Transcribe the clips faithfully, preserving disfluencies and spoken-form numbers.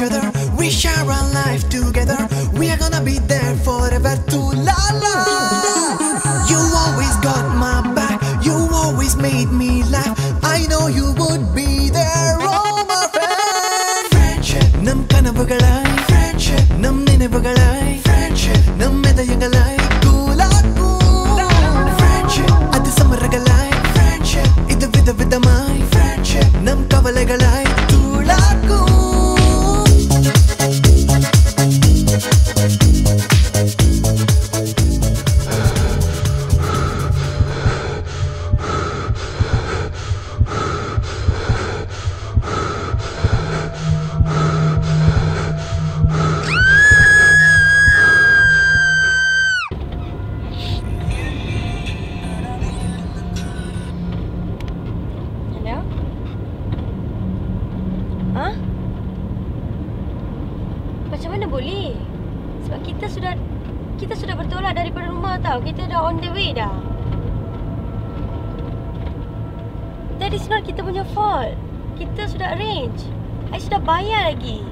other. We share our life together. We are gonna be there forever too. La la. You always got my back. You always made me laugh. I know you would be there, oh my friend. Friendship. Nam kanavugalai. Friendship. Nam ninevugalai. Friendship. Nam medayagalai. Kula cool. Friendship. Adu samaragalai. Friendship. Idu vida vidamai. Friendship. Nam kavalegalai. Kula cool. Macam mana boleh? Sebab kita sudah kita sudah bertolak daripada rumah tau. Kita dah on the way dah. That is not kita punya fault. Kita sudah arrange. I sudah bayar lagi.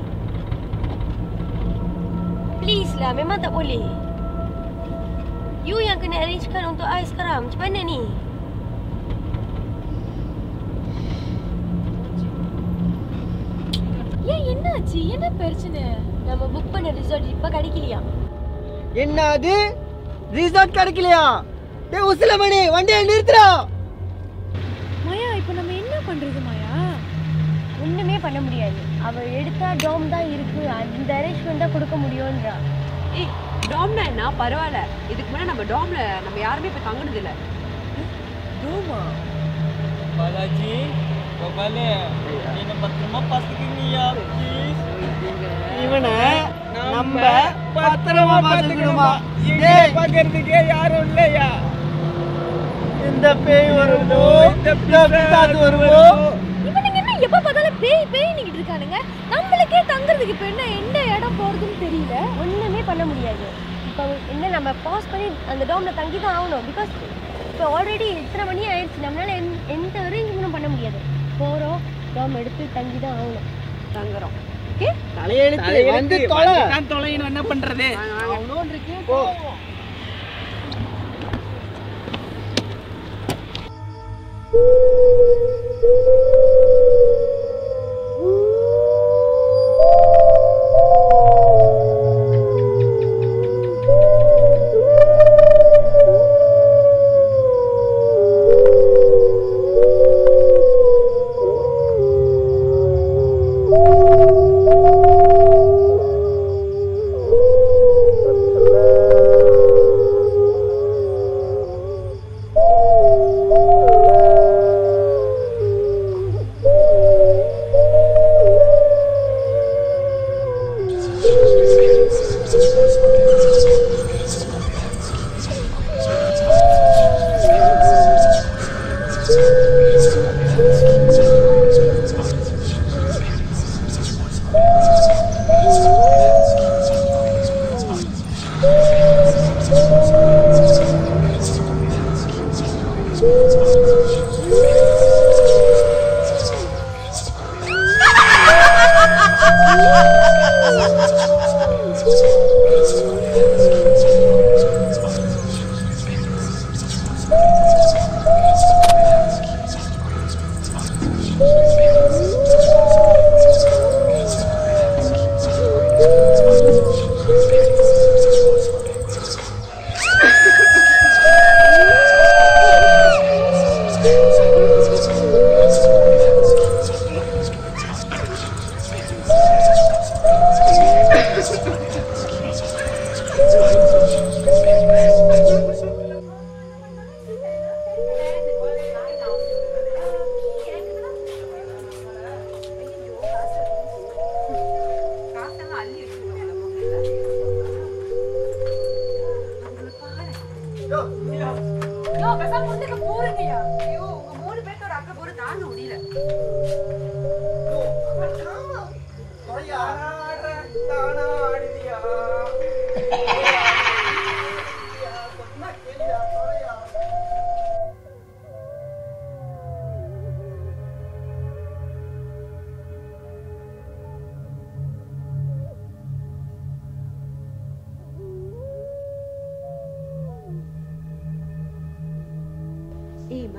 Please lah, memang tak boleh. You yang kena arrangekan untuk I sekarang. Macam mana ni? ஏன் என்னாச்சு? என்ன பிரச்சனை? நம்ம book பண்ண resort இப்ப கிடைக்கலையா? என்னது? Resort கிடைக்கலையா? டேய் உசிலமணி, வண்டியை நிறுத்துடா. மாயா, இப்போ நம்ம என்ன பண்றது மாயா? ஒண்ணுமே பண்ண முடியாது. அவ எடுத்தா டாம் தான் இருக்கு. அந்த அரேஞ்ச்மென்ட் தான் கொடுக்க முடியும்ன்றா. ஏய், டாம்னா என்ன? பரவாயில்லை. இதுக்கு முன்னாடி நம்ம டாம்ல நம்ம யாருமே போய் தங்குனது இல்ல. டாமா? பாலாஜி, கோபாலே, என்ன பத்திரமா பாத்துக்கீங்கயா ப்ளீஸ். இவனை நம்ம பத்திரமா பாத்துக்கணுமா? டேய், பாக்கிறதுக்கே யாரும் இல்லையா? இந்த பேய் வருமோ, இந்த பிசாசு வருமோ? இவனுங்க என்ன எப்ப பார்த்தாலும் பேய் பேய் நிக்கிட்டு இருக்கானுங்க. நம்மளுக்கே தங்குறதுக்கு இப்ப என்ன எந்த இடம் போறதுன்னு தெரியல. ஒண்ணுமே பண்ண முடியாது. இப்போ என்ன நம்ம பாஸ் பண்ணி அந்த டாம்ல தங்கி தான் ஆகணும். பிகாஸ் இப்போ ஆல்ரெடி இத்தனை மணி ஆயிடுச்சு. நம்மளால எந்த அரேஞ்ச்மெண்ட்டும் பண்ண முடியாது. போறோம், டாம் எடுத்து தங்கி தான் ஆகணும். தங்குறோம். ஓகே, தலையெழுத்து வந்து தொலை. நான் தொலைன்னு என்ன பண்றது? அவனோன் இருக்கே போ.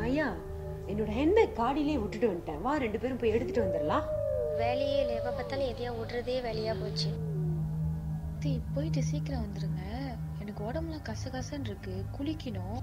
ஐயா என்னோட ஹேண்ட்பேக் காடியிலே விட்டுட்டு வந்துட்டேன். வா ரெண்டு பேரும் போய் எடுத்துட்டு வந்துடலாம். வேலையே இல்லை, எப்போ பார்த்தாலும் எதையா விடுறதே வேலையா போச்சு. போயிட்டு சீக்கிரம் வந்துருங்க, எனக்கு உடம்புலாம் கசகசன்னு இருக்கு, குளிக்கணும்.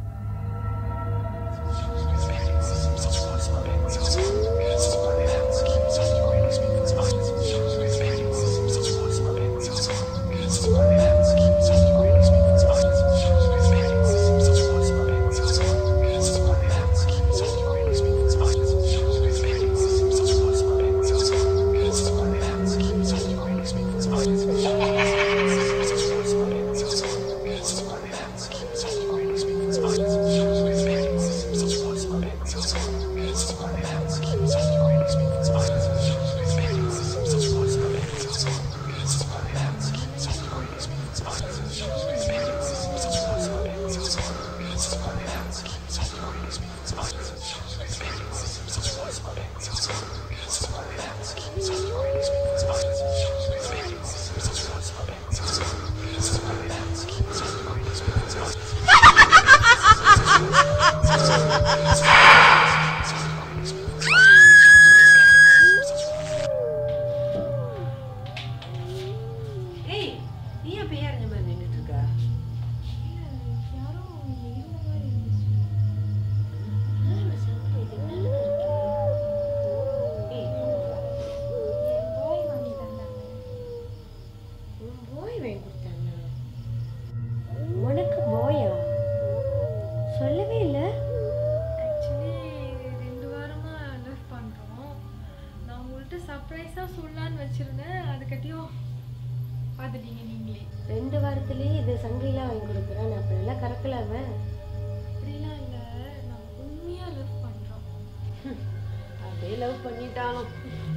ரெண்டு வாரத்திலேயே இது சங்கிலாம் வாங்கி கொடுக்குறேன். நான் அப்ப நல்லா கறக்கலாமே. அப்படிலாம் இல்லை, நம்ம உண்மையாக லவ் பண்ணுறோம். அப்படியே லவ் பண்ணிட்டாலும்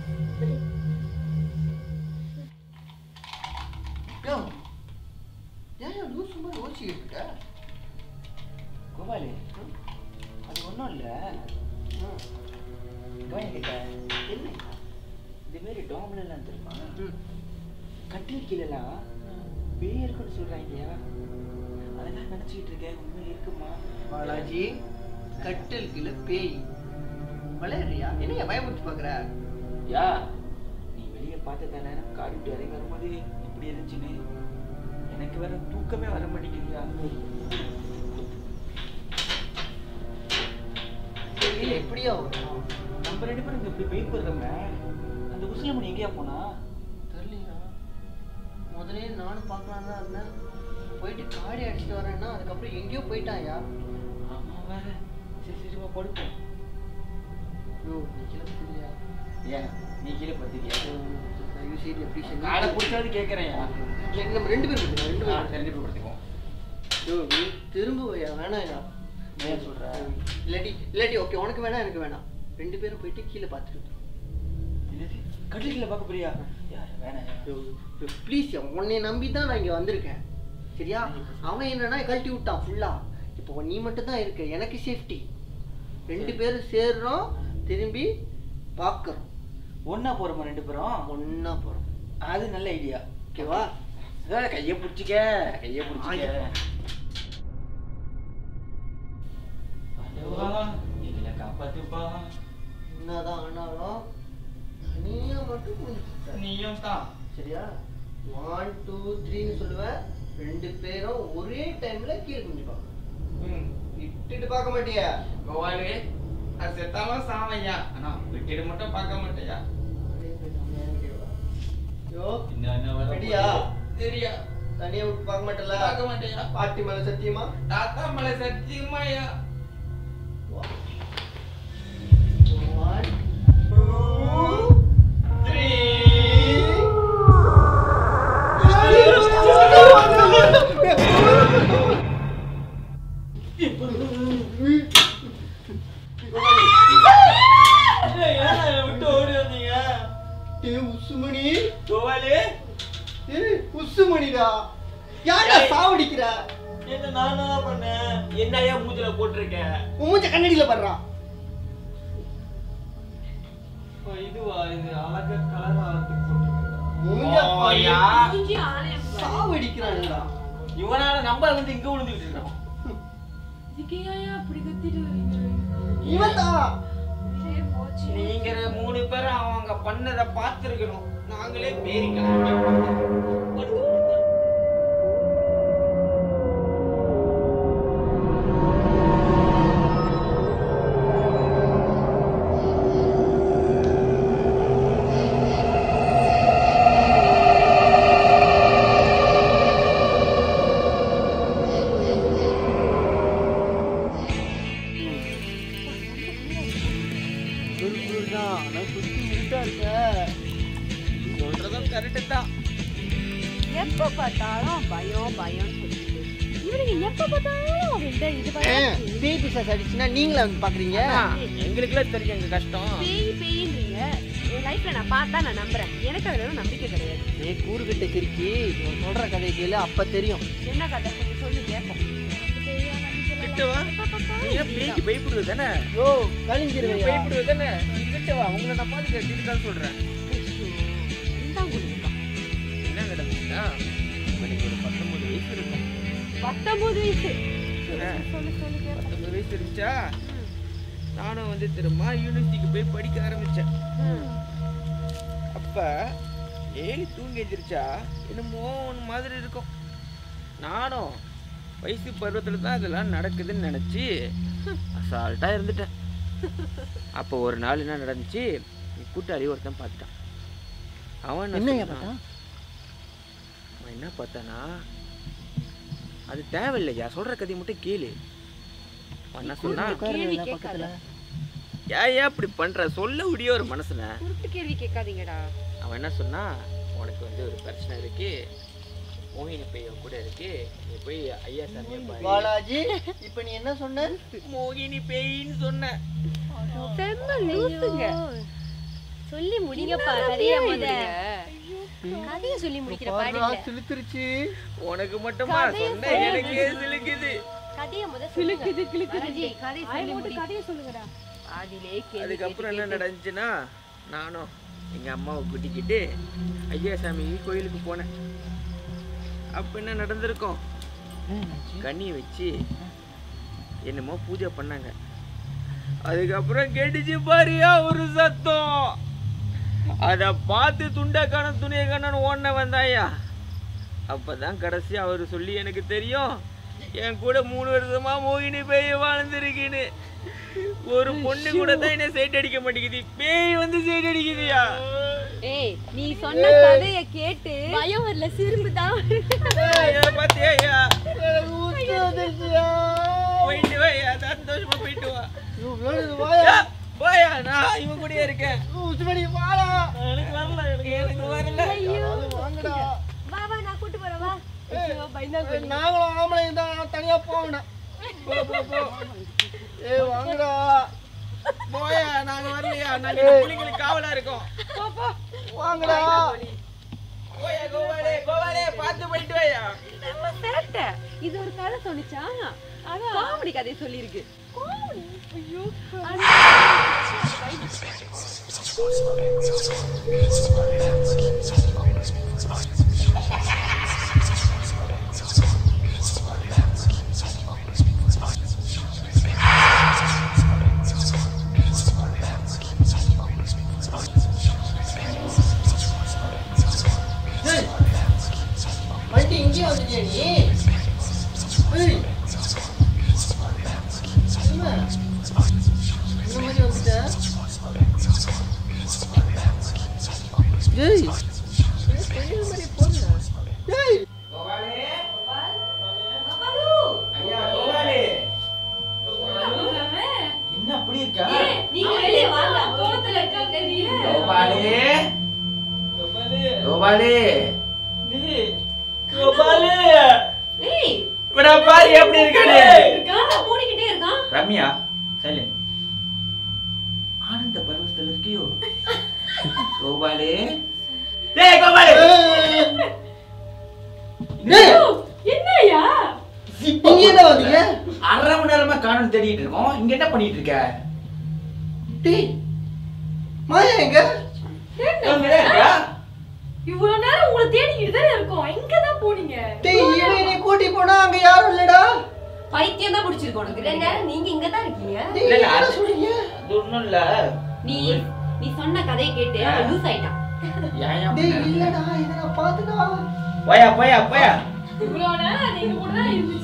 ஏன் லூசு மாதிரி யோசிச்சுக்கிட்டு இருக்க? கோபாலு, அது ஒன்றும் இல்லை. கேட்க என்ன இதுமாரி டாம்லாம் தெரியுமா? கட்டில் கீழெல்லாம் பேய் இருக்குன்னு சொல்கிறாங்க. அதெல்லாம் நினச்சிக்கிட்டு இருக்கேன், உண்மையில் இருக்குமா? பாலாஜி, கட்டில் கீழே பேய் வளரியா? என்னையா பயமுறுத்தி பார்க்குற? யா நீ வெளியே பார்த்து தானே காடு விட்டு இறங்கி வரும்போது இப்படி இருந்துச்சுன்னு. எனக்கு வேற தூக்கமே வர மாட்டேங்குதுயா. இல்லை எப்படியா வரும்? நம்ம ரெண்டு பேரும் இங்கே இப்படி பேய் போடுறோமே, அந்த உசிலமணி எங்கேயா போனா தெரியலையா? முதலே நானும் பார்க்கலாம் தான் இருந்தேன். போயிட்டு காடி அடிச்சுட்டு வரேன்னா அதுக்கப்புறம் எங்கேயோ போயிட்டாயா? ஆமாம் வேற. சரி சரி வா படுப்போம். ஐயோ நீ கிளம்பி இல்லையா? ஏன் நீ கீழே பார்த்துக்கியா? யூசிடி எப்படி காலை பிடிச்சாவது கேட்குறேன். நம்ம ரெண்டு பேரும் படுத்துக்கலாம், ரெண்டு பேரும் ரெண்டு பேர் படுத்துக்குவோம். ஐயோ நீ திரும்புவையா? வேணாயா? ஏன் சொல்கிற? இல்லாட்டி இல்லாட்டி ஓகே, உனக்கு வேணாம் எனக்கு வேணாம். ரெண்டு பேரும் போயிட்டு கீழே பார்த்துட்டு கட்டில் கீழே பார்க்க போறியா? வேணாம் ப்ளீஸ். உன்னை நம்பி தான் நான் இங்கே வந்திருக்கேன் சரியா? அவன் என்னன்னா கழட்டி விட்டான் ஃபுல்லா. இப்போ நீ மட்டும் தான் இருக்க, எனக்கு சேஃப்டி. ரெண்டு பேரும் சேர்றோம், திரும்பி பார்க்குறோம். ஒன்றா போகிறோமா? ரெண்டு பேரும் ஒன்றா போகிறோம். அது நல்ல ஐடியா. ஓகேவா? அதான் கையை பிடிச்சிக்க, கையை பிடிச்சிக்க. எங்களை காப்பாத்துப்பா. என்னதான் ஆனாலும் தனியாக மட்டும் நீயும் தான் சரியா? ஒன் டூ த்ரீன்னு சொல்லுவேன். ரெண்டு பேரும் ஒரே டைம்ல கீழே குஞ்சுப்பாங்க. விட்டுட்டு பார்க்க மாட்டியா? கோவாலு அது செத்தாம சாவையா, ஆனா விட்டுட்டு மட்டும் பார்க்க மாட்டியா? ரெடியா? சரியா? தனியா விட்டு பார்க்க மாட்டல? பார்க்க மாட்டியா? பாட்டி மேல சத்தியமா? தாத்தா மேல சத்தியமாயா? One two three. விட்டு ஓடி வந்தீங்க? உசுமணி கோவாலு, உசுமணிடா. யாரா சாவடிக்கிற? என்ன நான் தான் பண்ணேன். என்னையா மூஞ்சில போட்டிருக்க? மூஞ்ச கண்ணடியில பண்றா. இதுவா இது அழகா கலர் ஆகிறதுக்கு போட்டிருக்கா? மூஞ்ச சாவடிக்கிறான்டா. இவனால நம்ம வந்து இங்க விழுந்துட்டு இருக்கோம். இதுக்கு ஏன் அப்படி கத்திட்டு வரீங்க? இவன் தான். நீங்க மூணு பேரும் அவங்க பண்ணதை பார்த்துருக்கணும். நாங்களே பேரிக்கலாம். எப்ப பார்த்தாலும் பயம் பயம் சொல்லிட்டு இவனுக்கு எப்ப பார்த்தாலும் அவன்கிட்ட இது பேய் பிசாசு அடிச்சுன்னா நீங்களே வந்து பாக்குறீங்க. எங்களுக்குலாம் தெரியும் எங்க கஷ்டம். பேய் பேயின்றீங்க. என் லைஃப்ல நான் பார்த்தா நான் நம்புறேன். எனக்கு அதுல நம்பிக்கை கிடையாது. ஏ கூறுகிட்ட கிறுக்கி இவன் சொல்ற கதை கேளு அப்ப தெரியும். என்ன கதை கொஞ்சம் சொல்லி கேட்போம். கிட்டவா நீ பேய்க்கு பயப்படுவது தானே? யோ கலிஞ்சிருவே பயப்படுவது தானே? கிட்டவா உங்களை நான் பார்த்து கேட்டுதான் சொல்றேன். என்ன நடந்துச்சுன்னா எனக்கு ஒரு பத்தொன்பது வயசு இருக்கும். பத்தொன்பது வயசு சொல்லு சொல்லு பத்தொன்பது வயசு இருந்துச்சா நானும் வந்து திரும்ப யூனிவர்சிட்டிக்கு போய் படிக்க ஆரம்பிச்சேன். அப்ப ஏழு தூங்கி எழுந்திரிச்சா என்னமோ ஒன்று மாதிரி இருக்கும். நானும் வயசு பருவத்தில் தான் இதெல்லாம் நடக்குதுன்னு நினச்சி அசால்ட்டாக இருந்துட்டேன். அப்போ ஒரு நாள் என்ன நடந்துச்சு, கூட்டாளி ஒருத்தன் பார்த்துட்டான். அவன் என்ன பார்த்தான் அவன் என்ன பார்த்தானா, அது தேவையில்லையா சொல்கிற கதையை மட்டும் கேளு. அவன் என்ன சொன்னா, ஏன் ஏன் அப்படி பண்ணுற சொல்ல முடிய ஒரு மனசுல கேள்வி கேட்காதீங்கடா. அவன் என்ன சொன்னா, உனக்கு வந்து ஒரு பிரச்சனை இருக்கு, மோகினி பேய் கூட இருக்கு, நீ போய் ஐயா சாமியை பாரு. பாலாஜி இப்ப நீ என்ன சொன்ன? மோகினி பேயின்னு சொன்ன. சொல்லி முடிங்கப்பா கதைய முதல்ல. கதைய சொல்லி முடிக்கிற பாடல சிலுக்குறிச்சி. உனக்கு மட்டுமா சொன்ன, எனக்கே சிலுக்குது. கதைய முதல்ல சிலுக்குது கிளுக்குது. கதைய சொல்லி முடி. கதைய சொல்லுங்கடா. ஆதிலே கேளு. அதுக்கப்புறம் என்ன நடந்துச்சுன்னா, நானும் எங்க அம்மாவை கூட்டிக்கிட்டு ஐயா சாமி கோயிலுக்கு போனேன். அப்ப என்ன நடந்திருக்கும், கண்ணி வச்சு என்னமோ பூஜை பண்ணாங்க. அதுக்கப்புறம் கேட்டுச்சு பாரியா ஒரு சத்தம். அத பார்த்து துண்டக்கான துணியக்கான ஓன வந்தாயா. அப்பதான் கடைசி அவரு சொல்லி எனக்கு தெரியும், என் கூட மூணு வருஷமா மோகினி பேய் வாழ்ந்துருக்குன்னு. ஒரு பொண்ணு கூட தான் என்ன சைட் அடிக்க மாட்டேங்குது, பேய் வந்து சைட் அடிக்குதுயா. ஏய் நீ சொன்ன கதைய கேட்டு பயம் வரல, சிரிப்பு தான். பாத்தியா போயிட்டு வாயா, சந்தோஷமா போயிட்டு வா. போயா, நான் இவன் கூடயே இருக்கேன். எனக்கு வரல, எனக்கு வரல. வாங்கடா. வா வா நான் கூட்டி போறேன் வா. நாங்களும் ஆம்பளைங்க தான் தனியா போகணும். போ போ போ. ஏய் வாங்கடா. போயா, நாங்க வரலையா, நாங்க புலிங்களுக்கு காவலா இருக்கோம். போ போ வாங்கடா. போயா கோவாலே கோவாலே பார்த்து போயிட்டு வாயா. நம்ம சேட்ட இது ஒரு கதை சொன்னிச்சா, அதான் காமெடி கதை சொல்லிருக்கு. காமெடி ஐயோ வண்டி இங்கே வந்துட்டியா நீ? ஏய் என்ன இந்த மாதிரி வந்துட்ட? ஏய் பெரிய மாதிரி போறா. ஏய் கோவாலே பாபாலு ஐயா கோவாலே கோவாலே என்ன அப்படி இருக்கா? நீங்க வெளிய வாங்க, கோவத்துல இருக்க நீ. கோவாலே கோவாலே கோவாலே நீ கோவாலே ஏய் இவன பாரு எப்படி இருக்கானே. கால மூடிக்கிட்டே இருக்கான். ரம்யா சைலண்ட். ஆனந்த பரவசத்துல இருக்கியோ கோபாலே. டேய் கோபாலே, ஏய் என்னய்யா? இங்க என்ன வந்தீங்க? அரை மணி நேரமா காணோம் தேடிட்டு இருக்கோம். இங்க என்ன பண்ணிட்டு இருக்க? டேய் மாயா எங்க? எங்க இருக்கா? இவ்வளவு நேரம் உங்களை தேடிக்கிட்டு தானே இருக்கோம். எங்க தான் போனீங்க? டேய் இவனை நீ கூட்டி போனா அங்க யாரும் இல்லடா. பைத்தியம் தான் பிடிச்சிருக்கு உனக்கு. ரெண்டு நேரம் நீங்க இங்க தான் இருக்கீங்க. இல்ல இல்ல அது சொல்றீங்க. அது ஒண்ணும் இல்ல. நீ நீ சொன்ன கதையை கேட்டு அவன் லூஸ் ஆயிட்டான். ஏன் டேய் இல்லடா இத நான் பாத்துடா. போயா போயா போயா. இவ்வளவு நேரம் நீங்க கூட தான் இருந்துச்சு.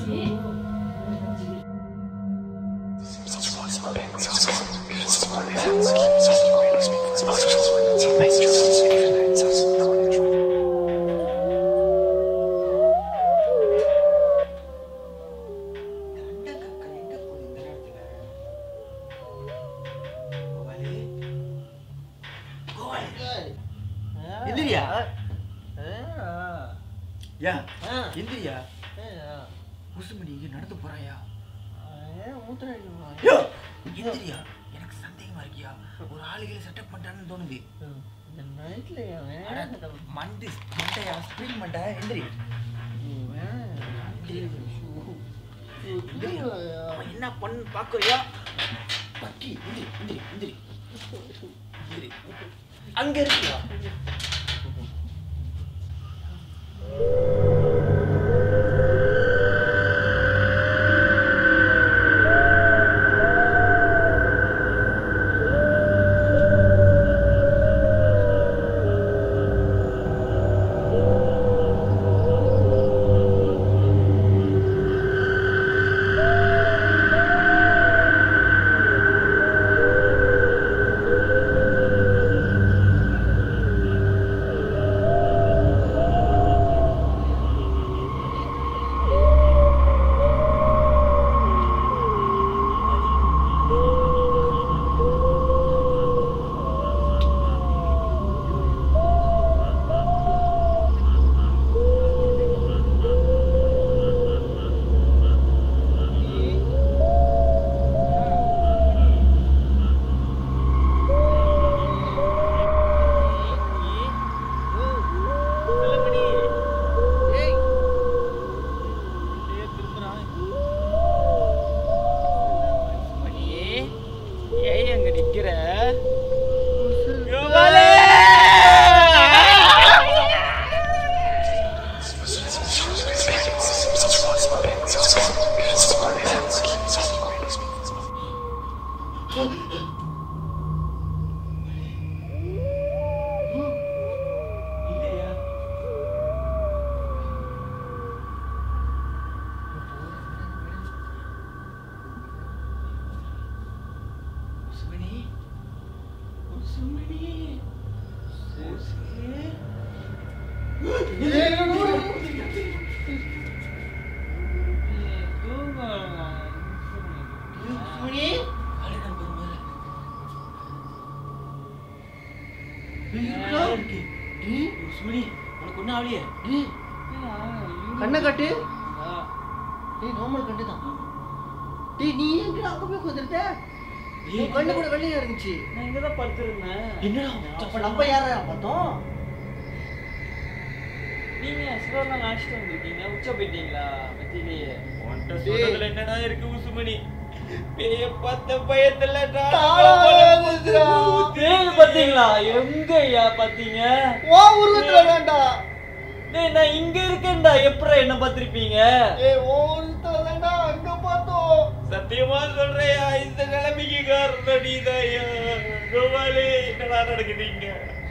எந்திரியா யா எந்திரியா உசுமணி இங்க நடந்து போறாயா யோ எந்திரியா எனக்கு சந்தேகமா இருக்கியா ஒரு ஆளுகளை செட்டப் பண்றான்னு தோணுது மண்டி மண்டையா ஸ்பீட் மண்டா எந்திரி என்ன பண்ணு பாக்குறியா பக்கி எந்திரி எந்திரி எந்திரி எந்திரி அங்க இருக்கியா கண்ணை கட்டு. டேய் நார்மல் கண்ணு தான். டேய் நீ எங்க அங்க போய் உட்கார்ந்துட்ட? உன் கண்ணு கூட வெளியே இருந்துச்சு. நான் இங்க தான் படுத்துறேன். என்னடா அப்ப நம்ம யாரா பார்த்தோம்? நீங்க ஸ்லோனா லாஸ்ட் வந்திருக்கீங்க. உச்ச போயிட்டீங்களா? மத்தியிலேயே. ஒன்ட்ட சொல்றதுல என்னடா இருக்கு உசுமணி? பேய பார்த்த பயத்துல பேய் பாத்தீங்களா? எங்கயா பாத்தீங்க? ஓ உருவத்துல வேண்டா. டேய் நான் இங்க இருக்கேன்டா. எப்பற என்ன பாத்திருப்பீங்க? ஏய் ஓ உருவத்துல வேண்டா அங்க பார்த்தோம். சத்தியமா சொல்றேயா இந்த நிலைமைக்கு காரணம் நீதாயா. கோபாலே என்னடா நடக்குதுங்க?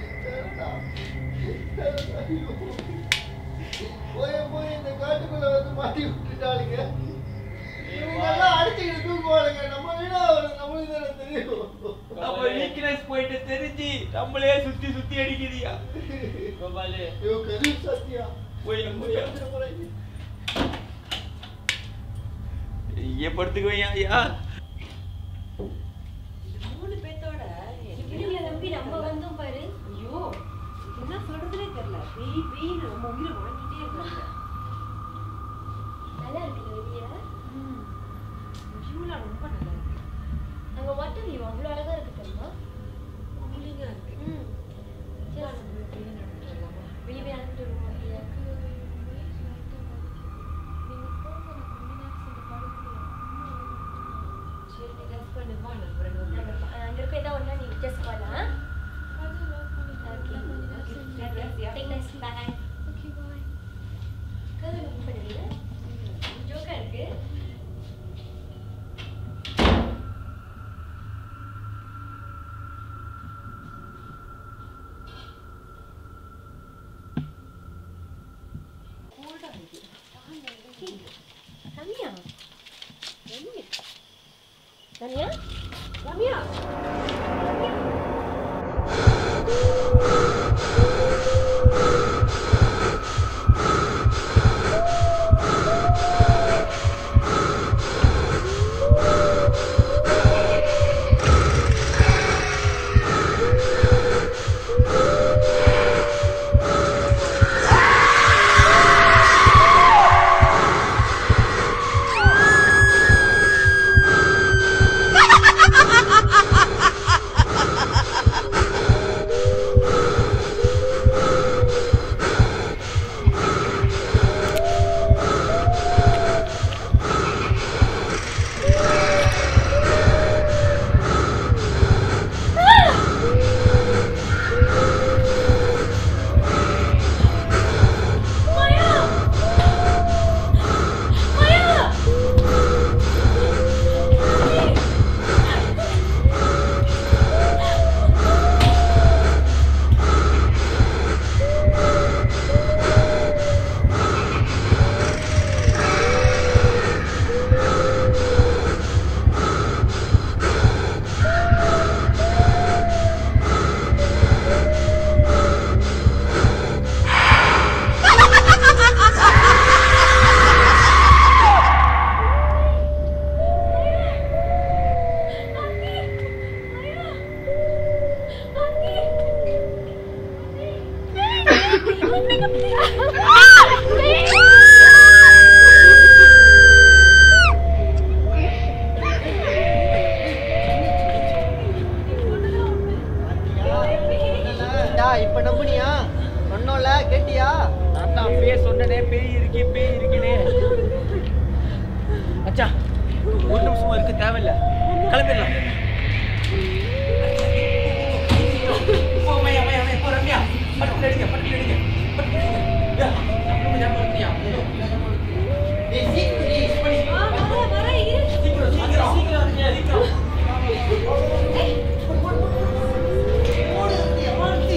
போய் போய் இந்த காட்டுக்குள்ள வந்து மாட்டி விட்டுட்டாளுங்க. இவங்கெல்லாம் அடிச்சுக்கிட்டு தூக்குவாளுங்க. நம்ம வீடா நம்மளுக்கு தானே தெரியும். நம்ம வீக்னஸ் போயிட்டு தெரிஞ்சு நம்மளே சுத்தி சுத்தி அடிக்குதியா கோபாலே. ஐயோ கரீம் சத்யா போய் போய் ஏன் படுத்துக்குவையா ஐயா? மூணு பேத்தோட இவங்கள நம்பி நம்ம வந்தோம் பாரு. ஐயோ என்ன சொல்றதுனே தெரியல. பேய் பேய் நம்ம உயிரை வாங்கிட்டே இருக்காங்க. நல்லா இருக்குல்ல வெளியே? வியூலாம் ரொம்ப நல்லா இருக்கு. அங்க வாட்டர் வியூ அவ்வளோ அழகா இருக்கு தெரியுமா? கூலிங்கா இருக்கு. ம் சரி நம்ம வெளியே நடந்துட்டு வரலாமா? வெளியே போய் நடந்துட்டு வருவோம் இல்லையா? சரி நீ ரெஸ்ட் பண்ணு வா நம்ம ரெண்டு பேரும் அங்க இருக்க ஏதாவது ஒண்ணா நீ ஜஸ்ட் வரலாம். Okay Take nice bye. Okay bye. கதை ரொம்ப பண்ணுவீங்க. ஜோக்கா இருக்கு. ரம்யா ரம்யா இப்ப நம்புனியா? சொன்னோம்ல, கேட்டியா? நான் தான் பேய் சொன்னனே, பேய் இருக்கு பேய் இருக்குனே. அச்சா ஒரு நிமிஷமா இருக்க தேவையில்ல, கிளம்பிடலாம். போ மையா மையா மையா போ ரம்யா, பட்டு எடுங்க பட்டு எடுங்க பட்டு எடுங்க. யா நம்ம ஜாம் பண்ணியா? ஏய் சீக்கிரம் நீ பண்ணி வா வர வர இரு. சீக்கிரம் சீக்கிரம் சீக்கிரம் ரம்யா சீக்கிரம். ஏய் போடு போடு போடு ரம்யா மாத்தி.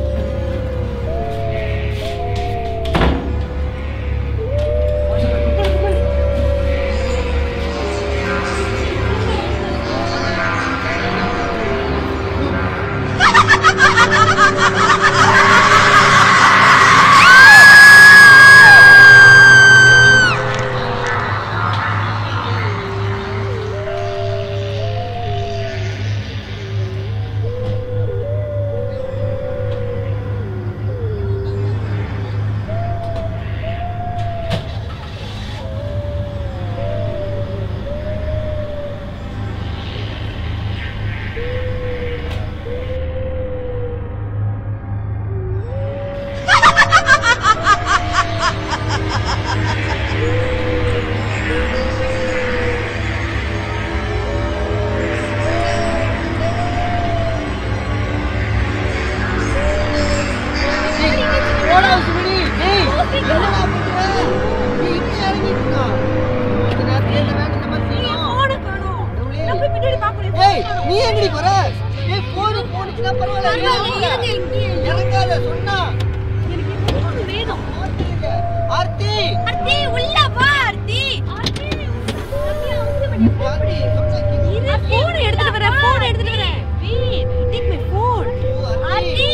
நீ எங்கடி போற? ஏய் போன் போனுச்சுனா பரவாயில்லை, எனக்காக சொன்னா எனக்கு போன் வேணும். ஆர்த்தி ஆர்த்தி உள்ள வா. ஆர்த்தி ஆர்த்தி ரம்யா வந்து பண்ணி ஆர்த்தி சொன்னா போன் எடுத்துட்டு வர போன் எடுத்துட்டு வர. Wait take my phone. Aarthi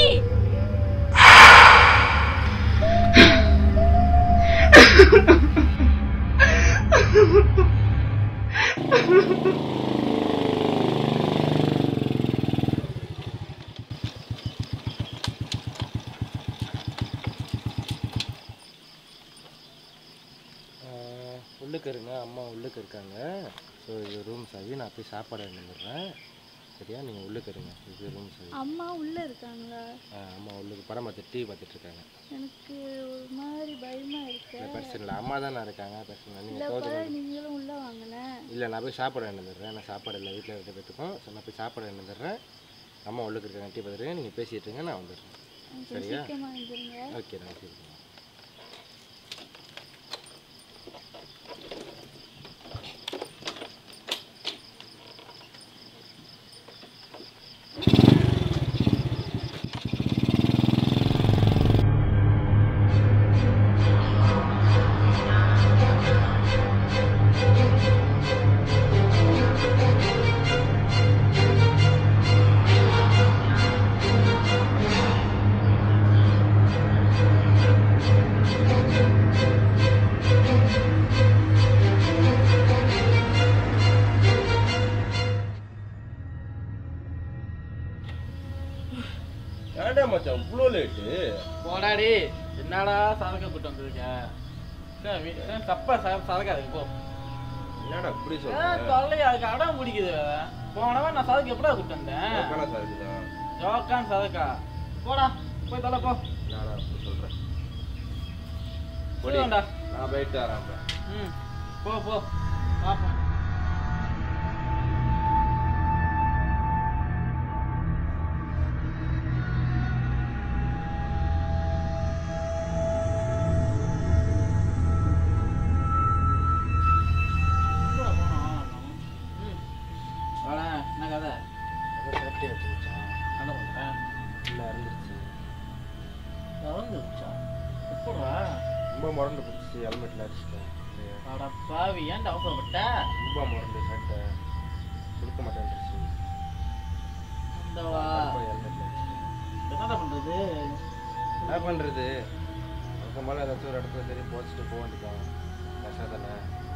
உள்ளுக்கு இருங்க, அம்மா உள்ளுக்கு இருக்காங்க. ஸோ இது ரூம் சாவி, நான் போய் சாப்பாடு வந்துடுறேன். சரியா? நீங்கள் உள்ளுக்கு இருங்க, இது ரூம் சாவி. அம்மா உள்ளே இருக்காங்க. ஆ அம்மா உள்ளுக்கு படம் பார்த்து டிவி பார்த்துட்டு இருக்காங்க. எனக்கு ஒரு மாதிரி பயமா இருக்கு. இல்லை பிரச்சனை இல்லை, அம்மா தானே இருக்காங்க, பிரச்சனை இல்லை. நீங்கள் இல்லப்பா, தோது நீங்களும் உள்ளே வாங்கினேன். இல்லை நான் போய் சாப்பாடு வந்துடுறேன். நான் சாப்பாடு இல்லை, வீட்டில் இருக்க பேத்துக்கும். ஸோ நான் போய் சாப்பாடு வந்துடுறேன். அம்மா உள்ளுக்கு இருக்காங்க, டிவி பார்த்துட்டு நீங்கள் பேசிகிட்டு இருங்க, நான் வந்துடுறேன். சரியா? சீக்கிரமாக வந்துடுங்க. ஓகே நான் சரி. ஏன்டா மச்சான் இவ்வளோ லேட்டு? போடாடி என்னடா சதக்க கூட்டு வந்துருக்க தப்பா சதக்கா அதுக்கு போ. என்னடா இப்படி சொல்ற? தொல்லை அதுக்கு அடம் பிடிக்குது. போனவன் நான் சதக்கு எப்படா கூட்டு வந்தேன்? சதக்குதான் ஜோக்கான் சதக்கா. போடா போய் தொலை போ. என்னடா அப்படி சொல்றேன்? போடா நான் போயிட்டு வரேன். ம் போ போ பாப்போம். என்ன கதை? சேஃப்டி ஆச்சு மச்சான். என்ன பண்ணுறேன்? இல்லை இறந்துருச்சு. இறந்துருச்சா? எப்படா? ரொம்ப முரண்டு போச்சு. ஹெல்மெட்டில் அடிச்சுட்டேன். அட பாவி ஏன்டா அவசரப்பட்ட? ரொம்ப முரண்டு சட்டை கொடுக்க மாட்டேன்ருச்சு. இந்தவா ஹெல்மெட்டில் அடிச்சுட்டேன். என்னடா பண்ணுறது? என்ன பண்ணுறது? அதுக்கு மேலே ஏதாச்சும் ஒரு இடத்துல சரி போச்சுட்டு போக வேண்டியதான். கஷ்டம் தானே.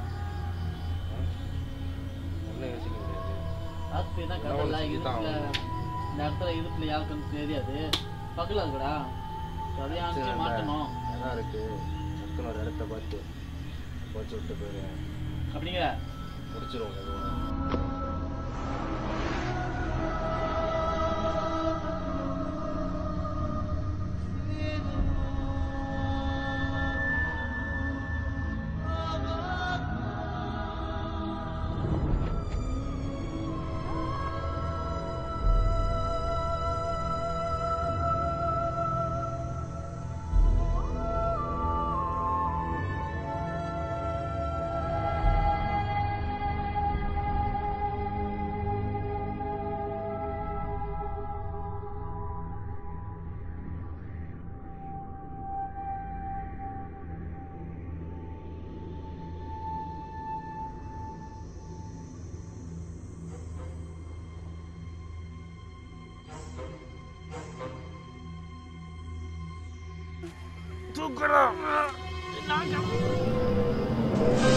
ஒன்றும் யோசிக்க முடியாது. ஆஸ்பத்திரி தான் கடல்ல இருட்டுல இந்த இடத்துல இருட்டுல யாருக்குன்னு தெரியாது. பக்கத்தில் இருக்குடா சரியான மாட்டணும். இடம் இருக்குது. டக்குன்னு ஒரு இடத்த பார்த்து போச்சு விட்டு போயிரு அப்படிங்கிற முடிச்சிருவோம். தூக்குறோம்.